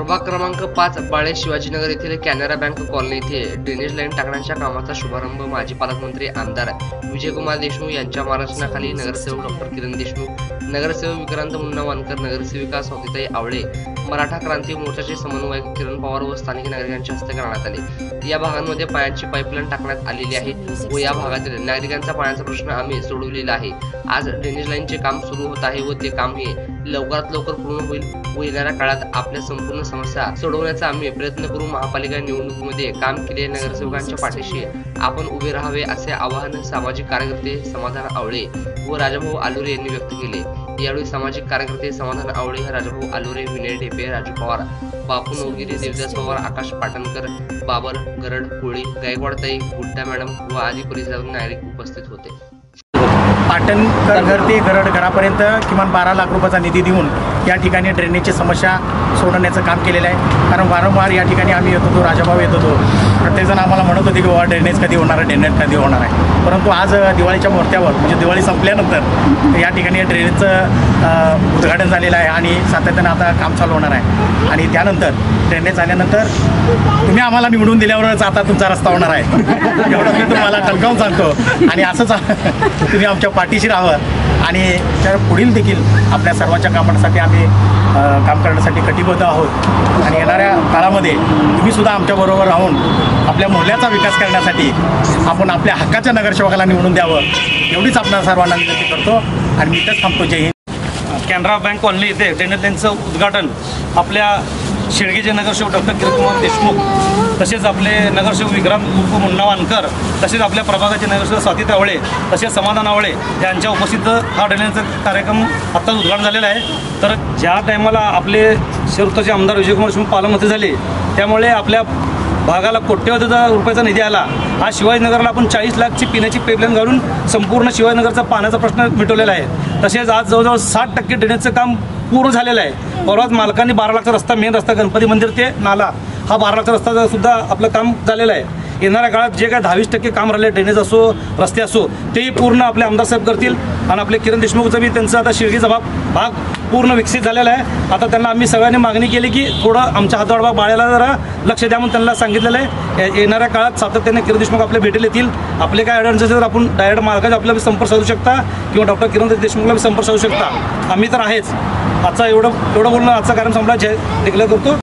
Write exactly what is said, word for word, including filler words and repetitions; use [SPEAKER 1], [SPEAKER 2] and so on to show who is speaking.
[SPEAKER 1] प्रभाग क्रमांक पाच बाळे शिवाजीनगर येथील कॅनरा बँक कॉलनी येथे ड्रेनेज लाईन टाकण्याच्या कामाचा शुभारंभ माजी पालकमंत्री आमदार विजयकुमार देशमुख यांच्या मार्गदर्शनाखाली नगरसेवक डॉक्टर किरण देशमुख, नगरसेवक विक्रांत मुन्ना वानकर, नगरसेविका स्वातीताई आवळे, मराठा क्रांती मोर्चाचे समन्वयक किरण पवार व स्थानिक नागरिकांच्या हस्ते करण्यात आले। या भागांमध्ये पाण्याची पाईपलाईन टाकण्यात आलेली आहे व या भागातील नागरिकांचा पाण्याचा प्रश्न आम्ही सोडवलेला आहे। आज ड्रेनेज लाईनचे काम सुरू होत आहे व ते काम हे लवकरात लवकर पूर्ण होईल व येणाऱ्या काळात आपल्या संपूर्ण समस्या सोडवण्याचा आम्ही प्रयत्न करू। महापालिका निवडणुकीमध्ये काम केलेल्या नगरसेवकांच्या पाठीशी आपण उभे राहावे असे आवाहन सामाजिक कार्यकर्ते समाधान आवळे व राजाभाऊ आलुरे यांनी व्यक्त केले। यावेळी सामाजिक कार्यकर्ते समाधान आवळे, राजाभाऊ आलुरे, विनय ढेपे, राजू पवार, बापू नवगिरी, देवदास पवार, आकाश पाटणकर, बाबर गरड, कोळी, गायकवाडताई, गुड्डा मॅडम व आदी परिसरातून नागरिक उपस्थित होते।
[SPEAKER 2] पाटणकर घर ते गरड घरापर्यंत किमान बारा लाख रुपयाचा निधी देऊन या ठिकाणी ड्रेनेजची समस्या सोडवण्याचं काम केलेलं आहे। कारण वारंवार या ठिकाणी आम्ही येत होतो, राजाभाऊ येत होतो, प्रत्येकजण आम्हाला म्हणत होते की बाबा ड्रेनेज कधी होणार आहे, ड्रेनेज कधी होणार आहे। परंतु आज दिवाळीच्या मुहूर्तावर म्हणजे दिवाळी संपल्यानंतर या ठिकाणी ड्रेनेजचं उद्घाटन झालेलं आहे आणि सातत्यानं आता काम चालू होणार आहे। आणि त्यानंतर ड्रेनेज झाल्यानंतर तुम्ही आम्हाला निवडून दिल्यावरच आता तुमचा रस्ता होणार आहे एवढं मी तुम्हाला टणकावून सांगतो। आणि असंच तुम्ही आमच्या पाठीशी राहावं आणि त्या पुढील देखील आपल्या सर्वांच्या कामासाठी आम्ही काम करण्यासाठी कटिबद्ध आहोत। आणि येणाऱ्या काळामध्ये तुम्हीसुद्धा आमच्याबरोबर राहून आपल्या मोहल्ल्याचा विकास करण्यासाठी आपण आपल्या हक्काच्या नगरसेवकाला निवडून द्यावं एवढीच आपल्या सर्वांना विनंती करतो आणि मी इथंच थांबतो। जय हिंद।
[SPEAKER 3] कॅनरा बँक कॉलनी येथे ड्रेनेज लाईनचं उद्घाटन आपल्या शेळगेचे नगरसेवक डॉक्टर किरण देशमुख, तसेच आपले नगरसेवक विक्रांत मुन्ना वानकर, तसेच आपल्या प्रभागाचे नगरसेवक स्वातीताई आवळे, तसेच समाधान आवळे यांच्या उपस्थित हा ड्रेनेजचा कार्यक्रम आत्ताच उद्घाटन झालेला आहे। तर ज्या टायमाला आपले शिरूरचे आमदार विजयकुमार देशमुख पालकमंत्री झाले त्यामुळे आपल्या भागाला कोट्यवधी रुपयाचा निधी आला। आज शिवाजीनगरला आपण चाळीस लाखची पिण्याची पाईपलाईन घालून संपूर्ण शिवाजीनगरचा पाण्याचा प्रश्न मिटवलेला आहे। तसेच आज जवळजवळ साठ टक्के ड्रेनेजचं काम पूर्ण झालेलं आहे। परवाच मालकांनी बारा लाखचा रस्ता, मेन रस्ता गणपती मंदिर ते नाला, हा बारा लाखचा रस्ता सुद्धा आपलं काम झालेलं आहे। येणाऱ्या काळात जे काय दहावीस टक्के काम राहिले, ड्रेनेज असो, रस्ते असो, तेही पूर्ण आपले आमदार साहेब करतील। आणि आपले किरण देशमुखचं बी त्यांचा आता शिर्डीचा भाग भाग पूर्ण विकसित झालेला आहे। आता त्यांना आम्ही सगळ्यांनी मागणी केली की थोडं आमच्या हातवाड भाग बाळ्याला जरा लक्ष द्या म्हणून त्यांना सांगितलेलं आहे। येणाऱ्या काळात सातत्याने किरण देशमुख आपल्या भेटेल येतील। आपले काय अडचण असेल तर आपण डायरेक्ट मालकाचा आपल्याला संपर्क साधू शकता किंवा डॉक्टर किरण देशमुखला संपर्क साधू शकता। आम्ही तर आहेच। आजचा एवढं एवढं बोलणं आजचा कार्यक्रम संपला, जय डिक्लेअर करतो।